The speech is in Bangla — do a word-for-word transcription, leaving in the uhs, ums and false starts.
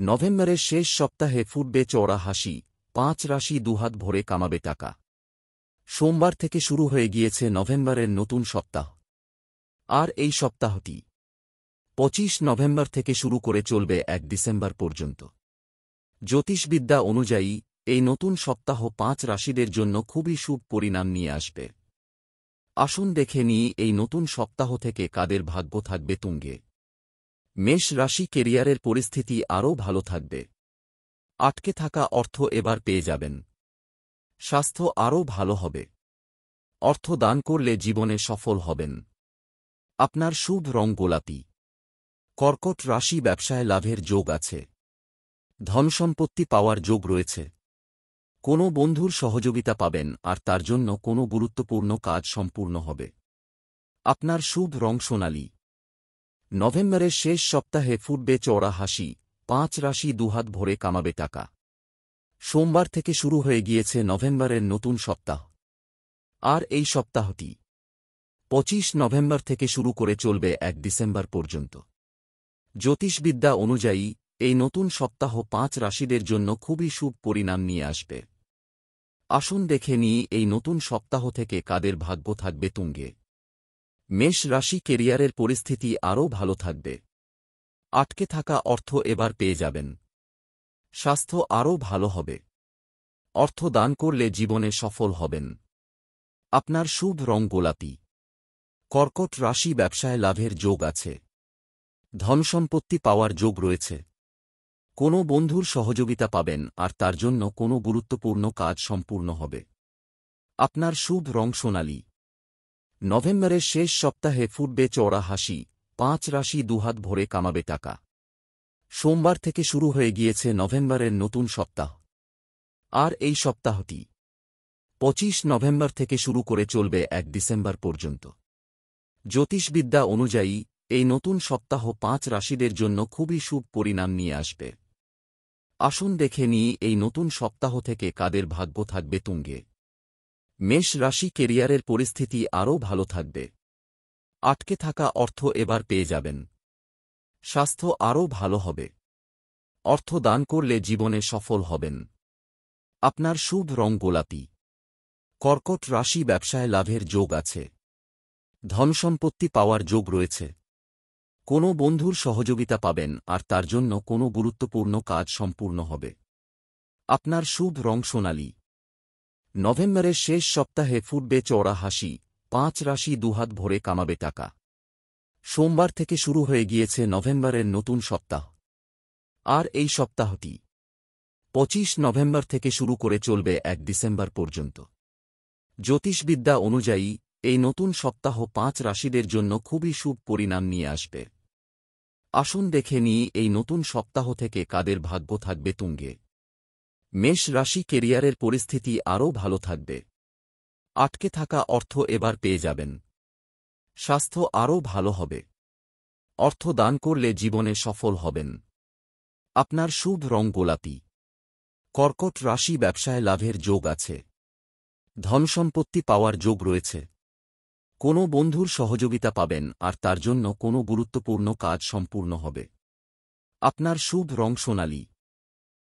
নভেম্বরের শেষ সপ্তাহে ফুটবে চওড়া হাসি, পাঁচ রাশি দুহাত ভরে কামাবে টাকা। সোমবার থেকে শুরু হয়ে গিয়েছে নভেম্বরের নতুন সপ্তাহ। আর এই সপ্তাহটি পঁচিশ নভেম্বর থেকে শুরু করে চলবে এক ডিসেম্বর পর্যন্ত। জ্যোতিষবিদ্যা অনুযায়ী এই নতুন সপ্তাহ পাঁচ রাশিদের জন্য খুবই শুভ পরিণাম নিয়ে আসবে। আসুন দেখে নিই এই নতুন সপ্তাহ থেকে কাদের ভাগ্য থাকবে তুঙ্গে। মেষ রাশি, কেরিয়ারের পরিস্থিতি আরও ভালো থাকবে। আটকে থাকা অর্থ এবার পেয়ে যাবেন। স্বাস্থ্য আরও ভালো হবে। অর্থ দান করলে জীবনে সফল হবেন। আপনার শুভ রং গোলাপি। কর্কট রাশি, ব্যবসায় লাভের যোগ আছে। ধনসম্পত্তি পাওয়ার যোগ রয়েছে। কোনো বন্ধুর সহযোগিতা পাবেন আর তার জন্য কোনো গুরুত্বপূর্ণ কাজ সম্পূর্ণ হবে। আপনার শুভ রং সোনালী। নভেম্বরের শেষ সপ্তাহে ফুটবে চওড়া হাসি, পাঁচ রাশি দুহাত ভরে কামাবে টাকা। সোমবার থেকে শুরু হয়ে গিয়েছে নভেম্বরের নতুন সপ্তাহ। আর এই সপ্তাহটি পঁচিশ নভেম্বর থেকে শুরু করে চলবে এক ডিসেম্বর পর্যন্ত। জ্যোতিষবিদ্যা অনুযায়ী এই নতুন সপ্তাহ পাঁচ রাশিদের জন্য খুবই শুভ পরিণাম নিয়ে আসবে। আসুন দেখে নিই এই নতুন সপ্তাহ থেকে কাদের ভাগ্য থাকবে তুঙ্গে। মেষ রাশি, কেরিয়ারের পরিস্থিতি আরও ভালো থাকবে। আটকে থাকা অর্থ এবার পেয়ে যাবেন। স্বাস্থ্য আরও ভালো হবে। অর্থ দান করলে জীবনে সফল হবেন। আপনার শুভ রং গোলাপি। কর্কট রাশি, ব্যবসায় লাভের যোগ আছে। ধনসম্পত্তি পাওয়ার যোগ রয়েছে। কোনো বন্ধুর সহযোগিতা পাবেন আর তার জন্য কোনো গুরুত্বপূর্ণ কাজ সম্পূর্ণ হবে। আপনার শুভ রং সোনালী। নভেম্বরের শেষ সপ্তাহে ফুটবে চওড়া হাসি, পাঁচ রাশি দুহাত ভরে কামাবে টাকা। সোমবার থেকে শুরু হয়ে গিয়েছে নভেম্বরের নতুন সপ্তাহ। আর এই সপ্তাহটি পঁচিশ নভেম্বর থেকে শুরু করে চলবে এক ডিসেম্বর পর্যন্ত। জ্যোতিষবিদ্যা অনুযায়ী এই নতুন সপ্তাহ পাঁচ রাশিদের জন্য খুবই শুভ পরিণাম নিয়ে আসবে। আসুন দেখে নিই এই নতুন সপ্তাহ থেকে কাদের ভাগ্য থাকবে তুঙ্গে। মেষ রাশি, কেরিয়ারের পরিস্থিতি আরও ভালো থাকবে। আটকে থাকা অর্থ এবার পেয়ে যাবেন। স্বাস্থ্য আরও ভালো হবে। অর্থ দান করলে জীবনে সফল হবেন। আপনার শুভ রং গোলাপি। কর্কট রাশি, ব্যবসায় লাভের যোগ আছে। ধনসম্পত্তি পাওয়ার যোগ রয়েছে। কোনো বন্ধুর সহযোগিতা পাবেন আর তার জন্য কোনো গুরুত্বপূর্ণ কাজ সম্পূর্ণ হবে। আপনার শুভ রং সোনালী। নভেম্বরের শেষ সপ্তাহে ফুটবে চওড়া হাসি, পাঁচ রাশি দুহাত ভরে কামাবে টাকা। সোমবার থেকে শুরু হয়ে গিয়েছে নভেম্বরের নতুন সপ্তাহ। আর এই সপ্তাহটি পঁচিশ নভেম্বর থেকে শুরু করে চলবে এক ডিসেম্বর পর্যন্ত। জ্যোতিষবিদ্যা অনুযায়ী এই নতুন সপ্তাহ পাঁচ রাশিদের জন্য খুবই শুভ পরিণাম নিয়ে আসবে। আসুন দেখে নিই এই নতুন সপ্তাহ থেকে কাদের ভাগ্য থাকবে তুঙ্গে। মেষ রাশি, কেরিয়ারের পরিস্থিতি আরও ভালো থাকবে। আটকে থাকা অর্থ এবার পেয়ে যাবেন। স্বাস্থ্য আরও ভালো হবে। অর্থ দান করলে জীবনে সফল হবেন। আপনার শুভ রং গোলাপি। কর্কট রাশি, ব্যবসায় লাভের যোগ আছে। ধনসম্পত্তি পাওয়ার যোগ রয়েছে। কোনো বন্ধুর সহযোগিতা পাবেন আর তার জন্য কোনো গুরুত্বপূর্ণ কাজ সম্পূর্ণ হবে। আপনার শুভ রং সোনালী।